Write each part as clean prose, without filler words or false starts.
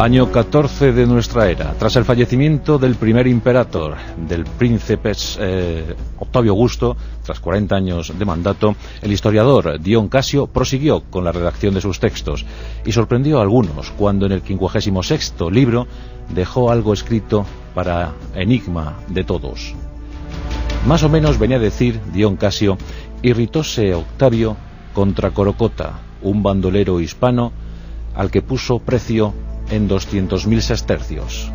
Año 14 de nuestra era. Tras el fallecimiento del primer imperator, del príncipe Octavio Augusto, tras 40 años de mandato, el historiador Dion Casio prosiguió con la redacción de sus textos y sorprendió a algunos cuando en el 56º libro dejó algo escrito para enigma de todos. Más o menos venía a decir Dion Casio: irritóse Octavio contra Corocota, un bandolero hispano al que puso precio en 200.000 sestercios.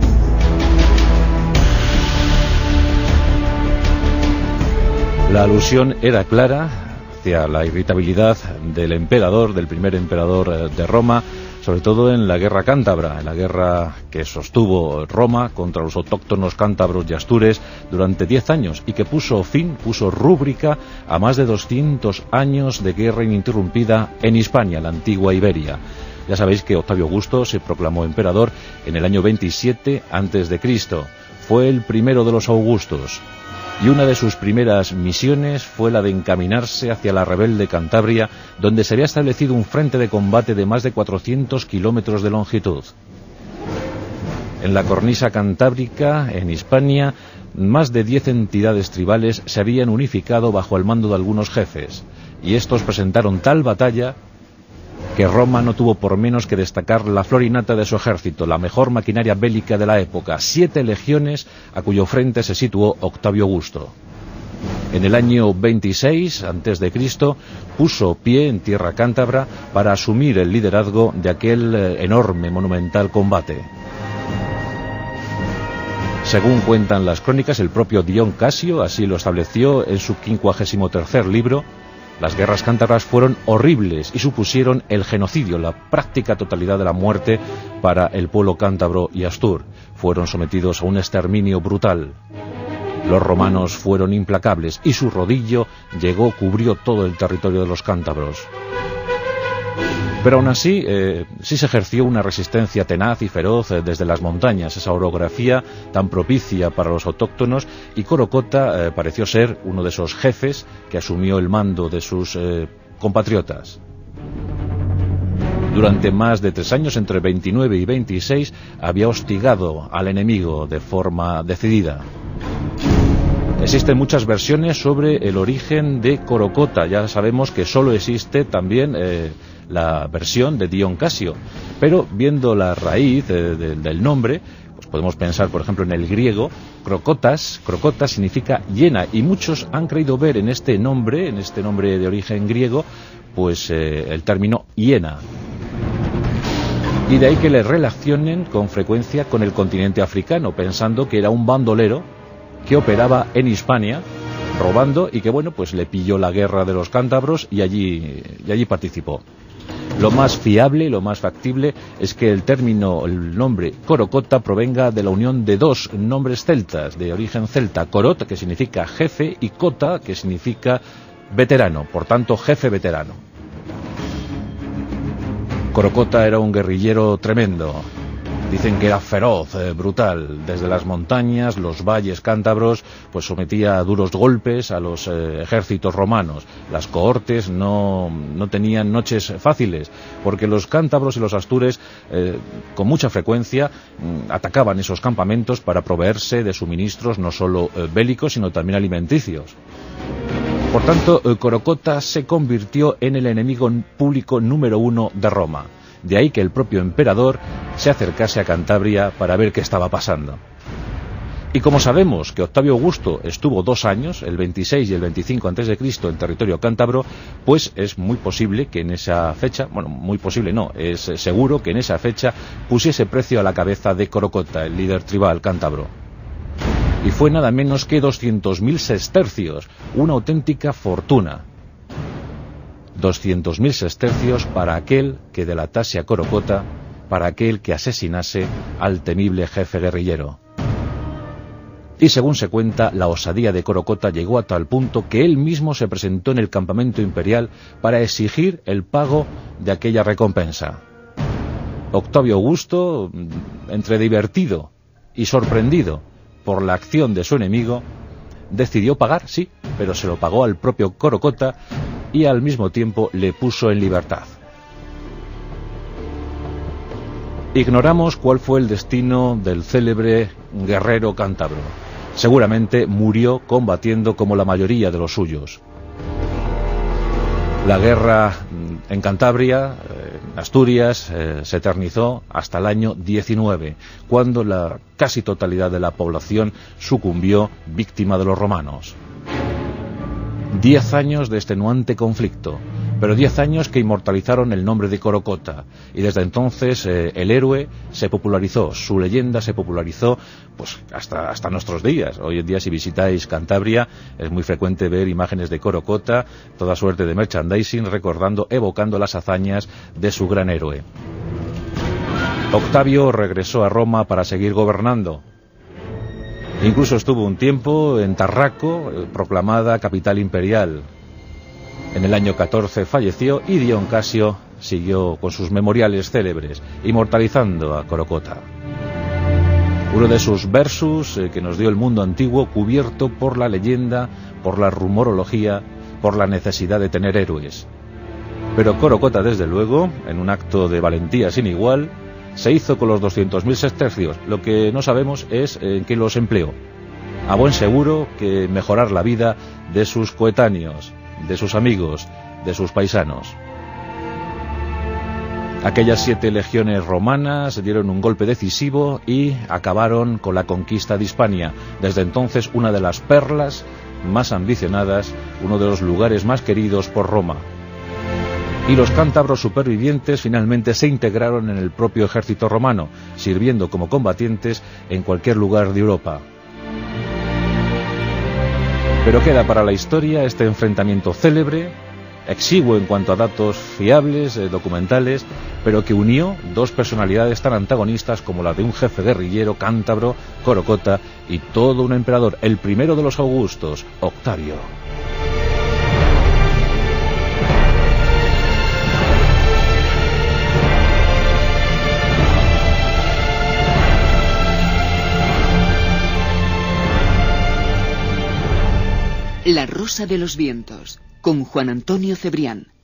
La alusión era clara hacia la irritabilidad del emperador, del primer emperador de Roma, sobre todo en la guerra cántabra, en la guerra que sostuvo Roma contra los autóctonos cántabros y astures durante 10 años y que puso rúbrica a más de 200 años de guerra ininterrumpida en Hispania, la antigua Iberia. Ya sabéis que Octavio Augusto se proclamó emperador en el año 27 a.C. Fue el primero de los Augustos y una de sus primeras misiones fue la de encaminarse hacia la rebelde Cantabria, donde se había establecido un frente de combate de más de 400 kilómetros de longitud. En la cornisa cantábrica, en Hispania, más de 10 entidades tribales se habían unificado bajo el mando de algunos jefes, y estos presentaron tal batalla que Roma no tuvo por menos que destacar la flor y nata de su ejército, la mejor maquinaria bélica de la época, 7 legiones a cuyo frente se situó Octavio Augusto. En el año 26 a.C. puso pie en tierra cántabra para asumir el liderazgo de aquel enorme, monumental combate. Según cuentan las crónicas, el propio Dion Casio así lo estableció en su 53º libro. Las guerras cántabras fueron horribles y supusieron el genocidio, la práctica totalidad de la muerte para el pueblo cántabro y astur. Fueron sometidos a un exterminio brutal. Los romanos fueron implacables y su rodillo cubrió todo el territorio de los cántabros. Pero aún así, sí se ejerció una resistencia tenaz y feroz desde las montañas, esa orografía tan propicia para los autóctonos, y Corocota pareció ser uno de esos jefes que asumió el mando de sus compatriotas. Durante más de 3 años, entre 29 y 26, había hostigado al enemigo de forma decidida. Existen muchas versiones sobre el origen de Corocota. Ya sabemos que solo existe también la versión de Dion Casio, pero viendo la raíz del nombre, pues podemos pensar, por ejemplo, en el griego. Crocotas significa llena, y muchos han creído ver en este nombre de origen griego, pues el término hiena. Y de ahí que le relacionen con frecuencia con el continente africano, pensando que era un bandolero que operaba en Hispania, robando, y que bueno, pues le pilló la guerra de los cántabros y allí participó. Lo más fiable, lo más factible, es que el nombre Corocota provenga de la unión de 2 nombres celtas, de origen celta: Corot, que significa jefe, y Cota, que significa veterano, por tanto, jefe veterano. Corocota era un guerrillero tremendo. Dicen que era feroz, brutal. Desde las montañas, los valles cántabros, pues sometía a duros golpes a los ejércitos romanos. Las cohortes no tenían noches fáciles, porque los cántabros y los astures con mucha frecuencia atacaban esos campamentos para proveerse de suministros no solo bélicos, sino también alimenticios. Por tanto, Corocota se convirtió en el enemigo público número 1 de Roma. De ahí que el propio emperador se acercase a Cantabria para ver qué estaba pasando. Y como sabemos que Octavio Augusto estuvo 2 años, el 26 y el 25 a.C. en territorio cántabro, pues es muy posible que en esa fecha, bueno, muy posible no, es seguro que en esa fecha pusiese precio a la cabeza de Corocota, el líder tribal cántabro. Y fue nada menos que 200.000 sestercios, una auténtica fortuna. 200.000 sestercios para aquel que delatase a Corocota, para aquel que asesinase al temible jefe guerrillero. Y según se cuenta, la osadía de Corocota llegó a tal punto que él mismo se presentó en el campamento imperial para exigir el pago de aquella recompensa. Octavio Augusto, entre divertido y sorprendido por la acción de su enemigo, decidió pagar, sí, pero se lo pagó al propio Corocota y al mismo tiempo le puso en libertad. Ignoramos cuál fue el destino del célebre guerrero cántabro. Seguramente murió combatiendo como la mayoría de los suyos. La guerra en Cantabria, en Asturias, se eternizó hasta el año 19, cuando la casi totalidad de la población sucumbió víctima de los romanos. 10 años de extenuante conflicto, pero 10 años que inmortalizaron el nombre de Corocota, y desde entonces el héroe se popularizó, su leyenda se popularizó pues hasta nuestros días. Hoy en día, si visitáis Cantabria, es muy frecuente ver imágenes de Corocota, toda suerte de merchandising, recordando, evocando las hazañas de su gran héroe. Octavio regresó a Roma para seguir gobernando. Incluso estuvo un tiempo en Tarraco, proclamada capital imperial. En el año 14 falleció y Dion Casio siguió con sus memoriales célebres, inmortalizando a Corocota. Uno de sus versus que nos dio el mundo antiguo, cubierto por la leyenda, por la rumorología, por la necesidad de tener héroes. Pero Corocota, desde luego, en un acto de valentía sin igual, se hizo con los 200.000 sestercios. Lo que no sabemos es en qué los empleó. A buen seguro que mejorar la vida de sus coetáneos, de sus amigos, de sus paisanos. Aquellas 7 legiones romanas dieron un golpe decisivo y acabaron con la conquista de Hispania. Desde entonces, una de las perlas más ambicionadas, uno de los lugares más queridos por Roma. Y los cántabros supervivientes finalmente se integraron en el propio ejército romano, sirviendo como combatientes en cualquier lugar de Europa. Pero queda para la historia este enfrentamiento célebre, exiguo en cuanto a datos fiables, documentales, pero que unió dos personalidades tan antagonistas como la de un jefe guerrillero cántabro, Corocota, y todo un emperador, el primero de los Augustos, Octavio. La Rosa de los Vientos, con Juan Antonio Cebrián.